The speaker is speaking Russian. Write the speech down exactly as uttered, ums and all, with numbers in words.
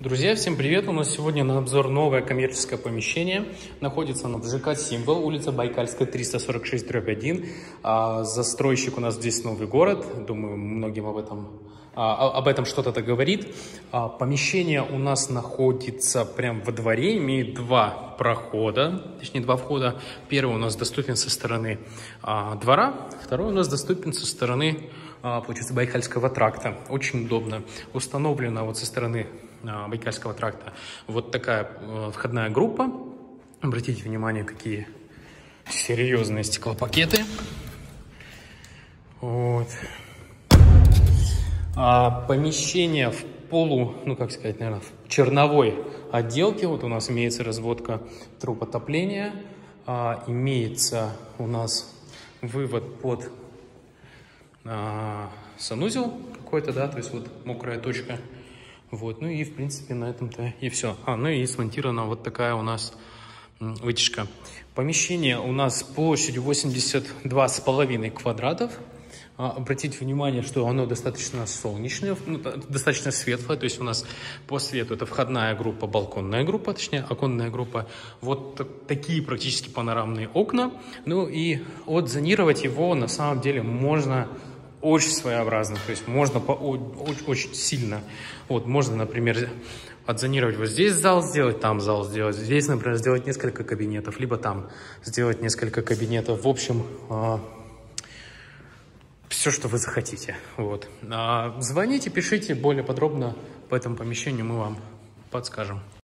Друзья, всем привет! У нас сегодня на обзор новое коммерческое помещение. Находится оно в ЖК «Символ», улица Байкальская, триста сорок шесть дробь один. А, застройщик у нас здесь Новый город. Думаю, многим об этом, а, об этом что-то говорит. А, помещение у нас находится прямо во дворе, имеет два прохода, точнее два входа. Первый у нас доступен со стороны а, двора, второй у нас доступен со стороны, а, получается, Байкальского тракта. Очень удобно. Установлено вот со стороны Байкальского тракта вот такая э, входная группа. Обратите внимание, какие серьезные стеклопакеты. Вот. А, помещение в полу, ну как сказать, наверное, в черновой отделке. Вот у нас имеется разводка труб отопления. А, имеется у нас вывод под а, санузел какой-то, да, то есть вот мокрая точка. Вот, ну и в принципе на этом-то и все. А, ну и смонтирована вот такая у нас вытяжка. Помещение у нас площадью восемьдесят два с половиной квадратов. А, обратите внимание, что оно достаточно солнечное, ну, достаточно светлое. То есть у нас по свету это входная группа, балконная группа, точнее оконная группа. Вот такие практически панорамные окна. Ну и отзонировать его на самом деле можно очень своеобразно, то есть можно по, очень, очень сильно. Вот, можно, например, отзонировать вот здесь зал сделать, там зал сделать, здесь, например, сделать несколько кабинетов, либо там сделать несколько кабинетов. В общем, э, все, что вы захотите. Вот. А, звоните, пишите более подробно по этому помещению, мы вам подскажем.